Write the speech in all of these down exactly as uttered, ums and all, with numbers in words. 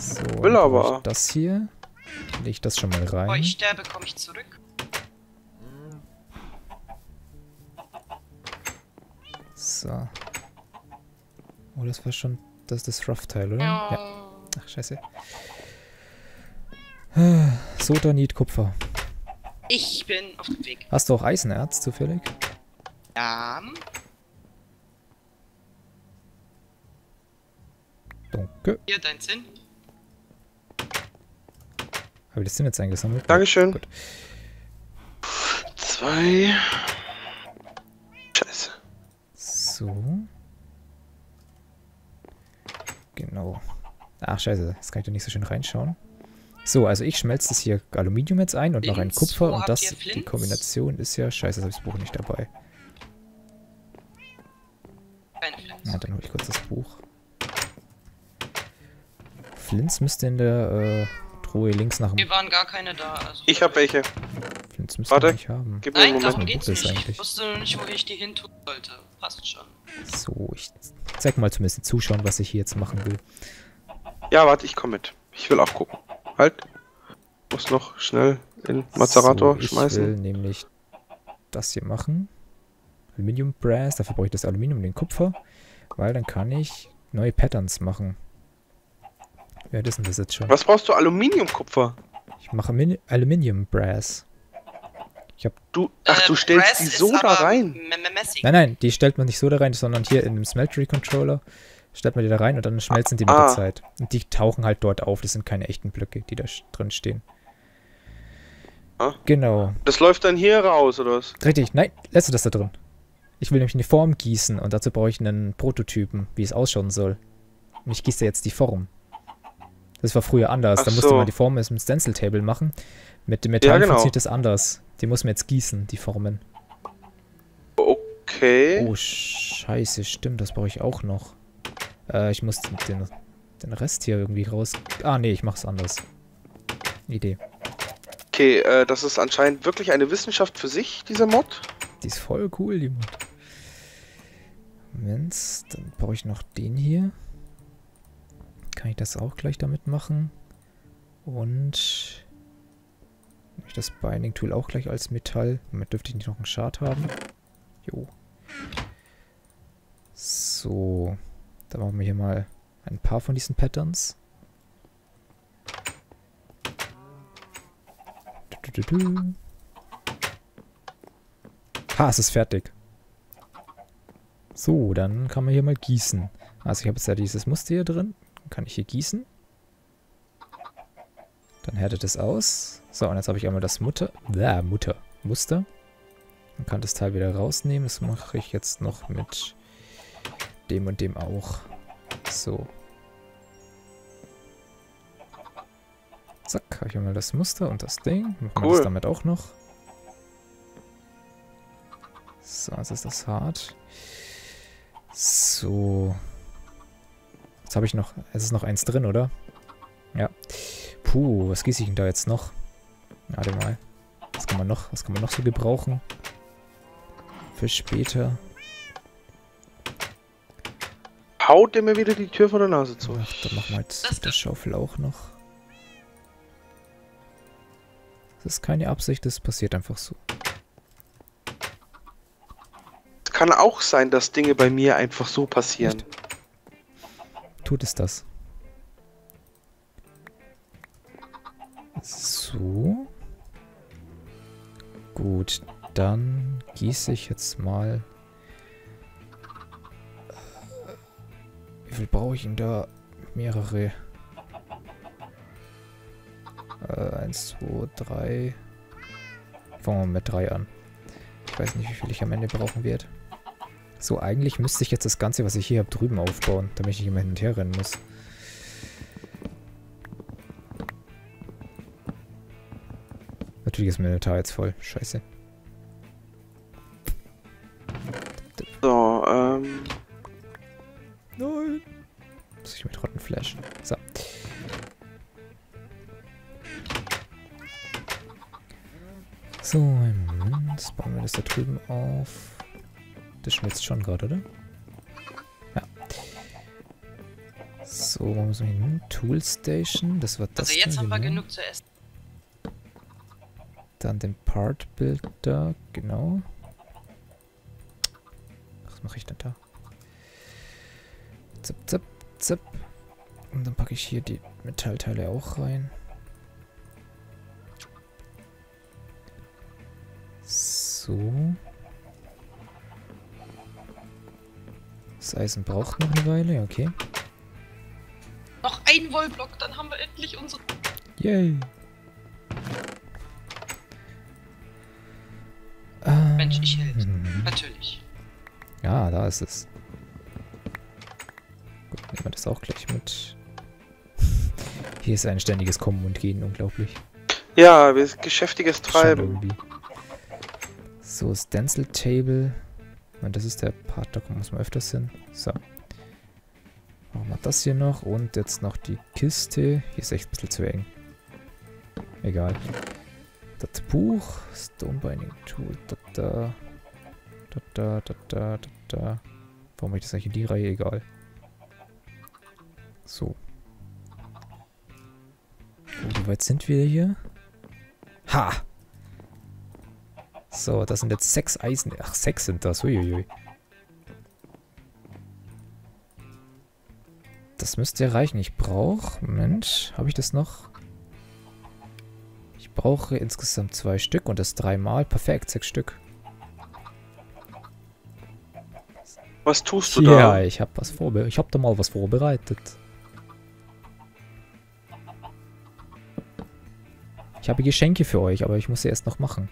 So, Will dann aber. ich das hier. Lege ich das schon mal rein. Bevor ich sterbe, komme ich zurück. So. Oh, das war schon... Das ist das Rough-Teil, oder? Ja. Ja. Ach, scheiße. Sodanit Kupfer. Ich bin auf dem Weg. Hast du auch Eisenerz zufällig? Ja. Danke. Hier, dein Sinn. Habe ich das denn jetzt eingesammelt? Dankeschön. Gut. Zwei. Scheiße. So. Genau. Ach, scheiße. Das kann ich da nicht so schön reinschauen. So, also ich schmelze das hier Aluminium jetzt ein und noch ein Flints? Kupfer. Wo Und habt das, ihr die Flints? Kombination ist ja... Scheiße, das habe ich das Buch nicht dabei. Keine Flints. Ja, dann hole ich kurz das Buch. Flints müsste in der äh, Truhe links nach dem... Hier waren gar keine da. Also Ich hab welche. Flints müsste Warte. man nicht haben. Gib mir einen Nein, darum Moment. geht's Wo ist nicht. eigentlich? Ich wusste nur nicht, wo ich die hin tun sollte. Passt schon. So, ich zeig mal zumindest den Zuschauern, was ich hier jetzt machen will. Ja, warte, ich komme mit. Ich will auch gucken. Halt. Muss noch schnell in Mazerator so, ich schmeißen. will nämlich das hier machen. Aluminium Brass, dafür brauche ich das Aluminium und den Kupfer, weil dann kann ich neue Patterns machen. Wer ist denn das jetzt schon? Was brauchst du? Aluminiumkupfer? Ich mache Min Aluminium Brass. Ich habe Du, ach, du Äh, stellst Brass die ist so da aber rein. M- M- Messing. Nein, nein, die stellt man nicht so da rein, sondern hier in dem Smeltery Controller stellt man die da rein und dann schmelzen die mit Ah. der Zeit. Und die tauchen halt dort auf, das sind keine echten Blöcke, die da drin stehen. Ah. Genau. Das läuft dann hier raus, oder was? Richtig, nein, lässt du das da drin. Ich will nämlich eine Form gießen und dazu brauche ich einen Prototypen, wie es ausschauen soll. Und ich gieße jetzt die Form. Das war früher anders, Ach da musste so. man die Form mit dem Stencil Table machen. Mit dem Metall Ja, genau. funktioniert das anders. Die muss man jetzt gießen, die Formen. Okay. Oh, scheiße, stimmt, das brauche ich auch noch. Äh, ich muss den, den Rest hier irgendwie raus... Ah, nee, ich mach's anders. Idee. Okay, äh, das ist anscheinend wirklich eine Wissenschaft für sich, dieser Mod. Die ist voll cool, die Mod. Moment, dann brauche ich noch den hier. Kann ich das auch gleich damit machen? Und... nehme ich das Binding Tool auch gleich als Metall. Damit dürfte ich nicht noch einen Shard haben. Jo. So. Dann machen wir hier mal ein paar von diesen Patterns. Du, du, du, du. Ha, es ist fertig. So, dann kann man hier mal gießen. Also ich habe jetzt ja dieses Muster hier drin. Dann kann ich hier gießen. Dann härtet es aus. So, und jetzt habe ich einmal das Mutter, äh, Mutter, Muster. Man kann das Teil wieder rausnehmen. Das mache ich jetzt noch mit dem und dem auch. So. Zack, habe ich einmal das Muster und das Ding. Machen wir Cool. das damit auch noch. So, jetzt ist das hart. So. Jetzt habe ich noch... Es ist noch eins drin, oder? Ja. Puh, was gieße ich denn da jetzt noch? Warte mal. Was kann man noch, was kann man noch so gebrauchen? Für später. Haut dir mir wieder die Tür vor der Nase zu. Ach, dann machen wir jetzt Das- die Schaufel auch noch. Das ist keine Absicht, das passiert einfach so. Es kann auch sein, dass Dinge bei mir einfach so passieren. Echt? Tut es das. So. Gut, dann gieße ich jetzt mal... Wie viel brauche ich denn da? Mehrere. Äh, eins, zwei, drei. Fangen wir mit drei an. Ich weiß nicht, wie viel ich am Ende brauchen werde. So, eigentlich müsste ich jetzt das Ganze, was ich hier habe, drüben aufbauen, damit ich nicht immer hin und her rennen muss. Natürlich ist mein Inventar jetzt voll. Scheiße. So, ähm... Nein. Muss ich mit Rotten flashen. So. So, einen Moment. Jetzt bauen wir das da drüben auf. Das schmilzt schon gerade, oder? Ja. So. So, wo müssen wir hin? Tool Station, das war das. Also jetzt da, haben wir genau. genug zu essen. Dann den Part Builder, genau. Was mache ich denn da? Zip, zip, zip. Und dann packe ich hier die Metallteile auch rein. So. Das Eisen braucht noch eine Weile, okay. Noch ein Wollblock, dann haben wir endlich unsere... Yay! Mensch, ich hält. Ähm, Natürlich. Ja, da ist es. Gut, nehmen wir das auch gleich mit. Hier ist ein ständiges Kommen und Gehen, unglaublich. Ja, wir sind geschäftiges Schon Treiben. irgendwie. So, Stencil Table. Und das ist der Part, da muss man öfters hin. So. Machen wir das hier noch und jetzt noch die Kiste. Hier ist echt ein bisschen zu eng. Egal. Das Buch. Stone Binding Tool. Da, da. Da, da, da, da, da, da. Warum habe ich das eigentlich in die Reihe? Egal. So. Oh, wie weit sind wir hier? Ha! So, das sind jetzt sechs Eisen. Ach, sechs sind das. Uiuiui. Das müsste ja reichen. Ich brauche... Moment, habe ich das noch? Ich brauche insgesamt zwei Stück und das dreimal. Perfekt, sechs Stück. Was tust du Ja, da? ich habe was vorbe ich habe da mal was vorbereitet. Ich habe Geschenke für euch, aber ich muss sie erst noch machen.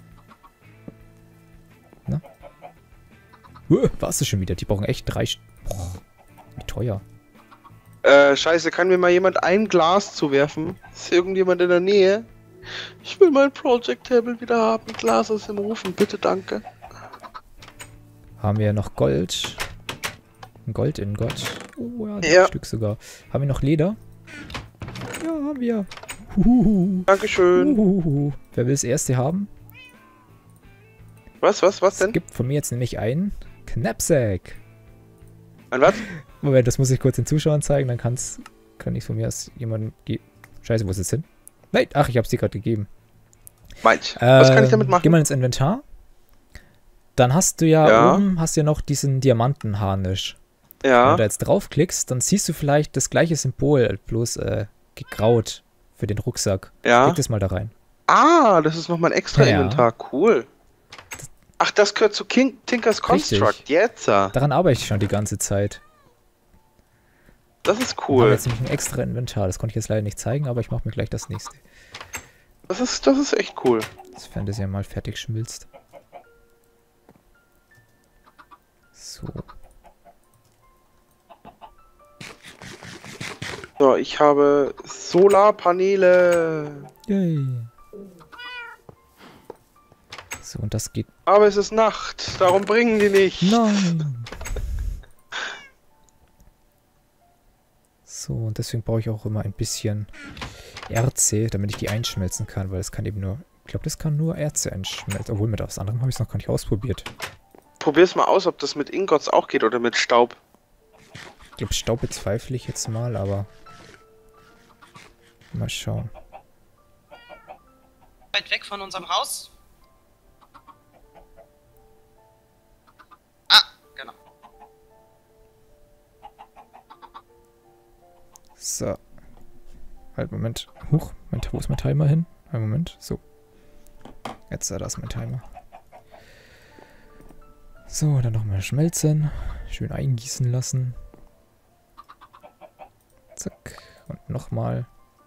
Na? Uh, was ist schon wieder? Die brauchen echt drei... St Boah, wie teuer. Äh, scheiße, kann mir mal jemand ein Glas zuwerfen? Ist irgendjemand in der Nähe? Ich will mein Project Table wieder haben. Glas aus dem Ofen, bitte, danke. Haben wir noch Gold? Ein Gold in Gott. Oh ja, Ja. ein Stück sogar. Haben wir noch Leder? Ja, haben wir. Huhuhu. Dankeschön. Uhuhu. Wer will das erste haben? Was, was, was Es denn? gibt von mir jetzt nämlich einen Knapsack. Ein was? Moment, das muss ich kurz den Zuschauern zeigen, dann kann's, kann ich von mir aus jemandem geben. Scheiße, wo ist es hin? Nein, ach, ich hab's dir gerade gegeben. Meint. Was kann ich damit Ähm, machen? Geh mal ins Inventar. Dann hast du ja, Ja. oben hast du ja noch diesen Diamantenharnisch. Wenn Ja. du da jetzt draufklickst, dann siehst du vielleicht das gleiche Symbol, bloß äh, gegraut für den Rucksack. Ja. Leg das mal da rein. Ah, das ist nochmal ein extra Ja. Inventar. Cool. Ach, das gehört zu King Tinkers Richtig. Construct. Jetzt. ah. Daran arbeite ich schon die ganze Zeit. Das ist Wir haben cool. jetzt nämlich ein extra Inventar. Das konnte ich jetzt leider nicht zeigen, aber ich mache mir gleich das nächste. Das ist, das ist echt cool. Sofern das ja mal fertig schmilzt. So. So, ich habe Solarpaneele. Yay. So, und das geht... Aber es ist Nacht. Darum bringen die nicht. Nein! So, und deswegen brauche ich auch immer ein bisschen Erze, damit ich die einschmelzen kann, weil es kann eben nur... Ich glaube, das kann nur Erze einschmelzen. Obwohl, mit was anderem habe ich es noch gar nicht ausprobiert. Probier's mal aus, ob das mit Ingots auch geht oder mit Staub. Ich glaube, Staub bezweifle ich jetzt mal, aber... Mal schauen. Weit weg von unserem Haus. Ah, genau. So. Halt, Moment. Huch, mein, wo ist mein Timer hin? Ein Moment, so. Jetzt, da ist mein Timer. So, dann nochmal schmelzen. Schön eingießen lassen. Zack. Und nochmal.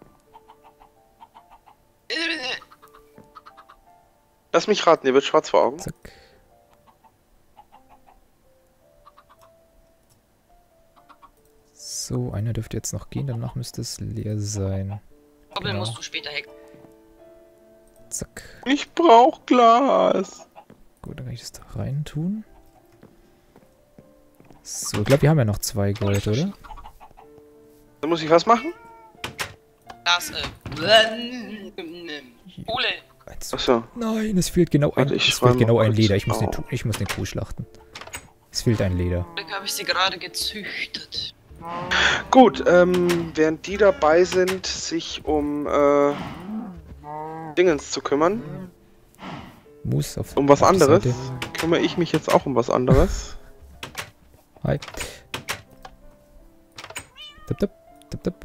Lass mich raten, ihr wird schwarz vor Augen. Zack. So, einer dürfte jetzt noch gehen, danach müsste es leer sein. Doppel Genau. musst du später hacken. Zack. Ich brauch Glas. Gut, dann kann ich das da rein tun. So, ich glaube, wir haben ja noch zwei Gold, oder? Dann muss ich was machen? Das, äh... Ole. Eins. Achso. Nein, es fehlt genau ein, Warte, ich es schreibe fehlt genau mal ein kurz Leder. Ich muss, den, auf. Tu- ich muss den Kuh schlachten. Es fehlt ein Leder. Glück habe ich sie gerade gezüchtet. Gut, ähm, während die dabei sind, sich um äh, Dingens zu kümmern, Muss auf, um was auf die anderes, Seite. kümmere ich mich jetzt auch um was anderes. Hi. Tipp, tipp, tipp, tipp.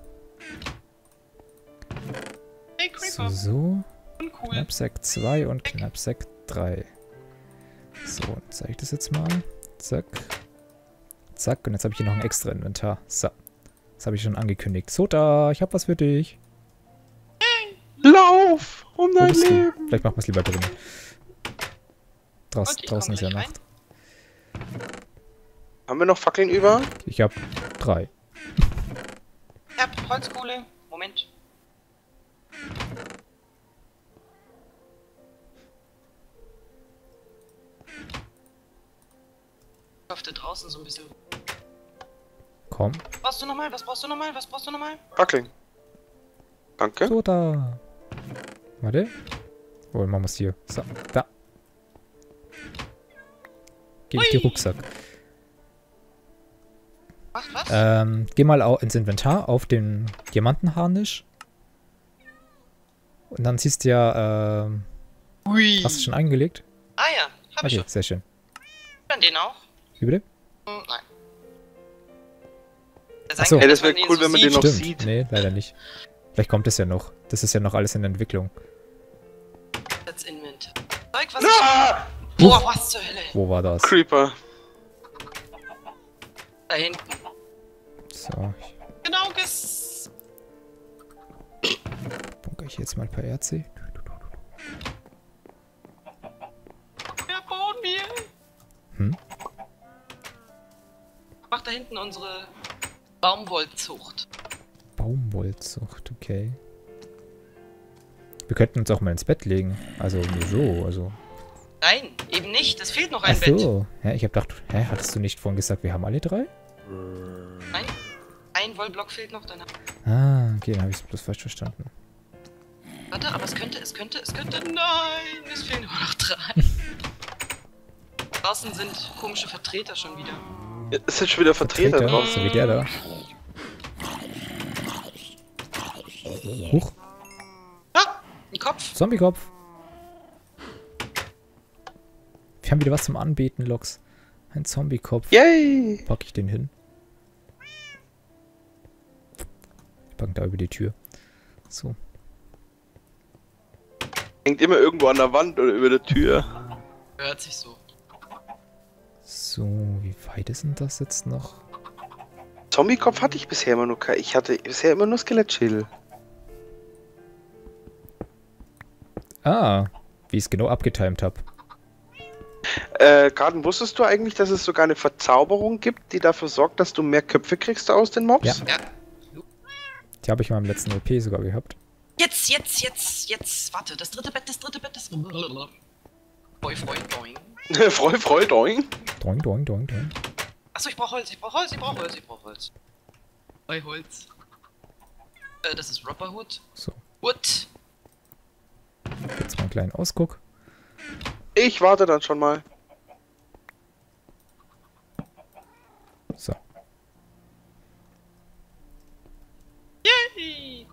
Hey, So, Creeper. so. Uncool. Knapsack zwei und Knapsack drei. So, dann zeige ich das jetzt mal. Zack. Zack, und jetzt habe ich hier noch ein extra Inventar. So. Das habe ich schon angekündigt. So, da, ich habe was für dich. Lauf um Wo dein bist du? Leben! Vielleicht machen wir es lieber drinnen. Draus, Gut, ich draußen komm ist ja gleich Nacht. Haben wir noch Fackeln über? Ich habe drei. Ich hab Holzkohle. Moment. Ich hoffe draußen so ein bisschen. Komm. Was brauchst du nochmal? Was brauchst du nochmal? Was brauchst du nochmal? Fackeln. Danke. So, da. Warte. Oh, machen wir es hier. So, da. Gebe ich dir Hui. Rucksack. Macht was? Ähm, geh mal au- ins Inventar auf den Diamantenharnisch. Und dann siehst du ja, ähm, Ui. hast du schon eingelegt? Ah ja, hab ich Okay, schon. sehr schön. Dann den auch? Wie bitte? Hm, nein. Der Ach so. Ey, das dass wär cool, wenn man den noch Stimmt. sieht. Nee, leider nicht. Vielleicht kommt es ja noch. Das ist ja noch alles in Entwicklung. Jetzt Inventar. Zeug, was Ah! ich... Boah, was zur Hölle? Wo war das? Creeper. Da hinten. So, ich Genau ges... bunkere ich jetzt mal ein paar Erze. Wer bauen wir? Hm? Macht da hinten unsere Baumwollzucht. Baumwollzucht, okay. Wir könnten uns auch mal ins Bett legen. Also nur so, also. Nein, eben nicht. Es fehlt noch ein Ach Bett. so. Hä, ich hab gedacht, hä, hattest du nicht vorhin gesagt, wir haben alle drei? Nein, ein Wollblock fehlt noch. Dann... Ah, okay, dann habe ich es bloß falsch verstanden. Warte, aber es könnte, es könnte, es könnte... Nein, es fehlen nur noch drei. Draußen sind komische Vertreter schon wieder. Es sind schon wieder Vertreter, Vertreter, drauf. so wie der da. Huch, Ah, ein Kopf. Zombiekopf. Wir haben wieder was zum Anbeten, Lox. Ein Zombiekopf. Yay! Pack ich den hin. Ich pack ihn da über die Tür. So. Hängt immer irgendwo an der Wand oder über der Tür. Hört sich so. So, wie weit ist denn das jetzt noch? Zombiekopf hatte ich bisher immer nur kein. Ich hatte bisher immer nur Skelettschädel. Ah, wie ich es genau abgetimt habe. Äh, Garden, wusstest du eigentlich, dass es sogar eine Verzauberung gibt, die dafür sorgt, dass du mehr Köpfe kriegst aus den Mobs? Ja. Ja. Die habe ich mal im letzten L P sogar gehabt. Jetzt, jetzt, jetzt, jetzt. Warte, das dritte Bett, das dritte Bett, das... Boy, Freund, boing. Freu, freu, doing. Doing, doing, doing, doing. Achso, ich brauch Holz, ich brauch Holz, ich brauch Holz, ich brauch Holz. Bei Holz. Äh, das ist Rubberwood. So, Wood. jetzt mal einen kleinen Ausguck. Ich warte dann schon mal. So, Yay!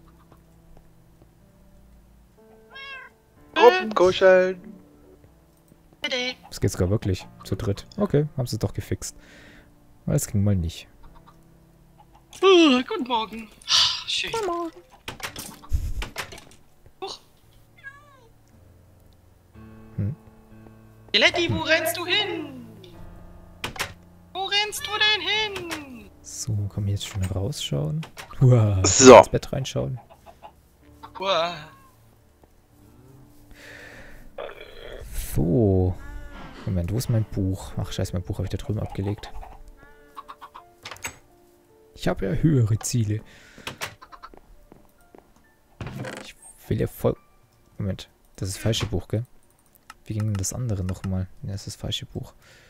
Gruppenkuscheln. Bitte. das geht sogar wirklich. Zu dritt. Okay, haben sie es doch gefixt. Aber das ging mal nicht. Uh, guten Morgen. Schön. Guten Morgen. Huch. Hm? Skeletti, wo rennst du hin? Wo rennst du denn hin? So, kann man jetzt schon rausschauen? Uah, So. ins Bett reinschauen. Uah. So. Moment, wo ist mein Buch? Ach, scheiße, mein Buch habe ich da drüben abgelegt. Ich habe ja höhere Ziele. Ich will ja voll... Moment, das ist das falsche Buch, gell? Wie ging denn das andere nochmal? Ja, das ist das falsche Buch.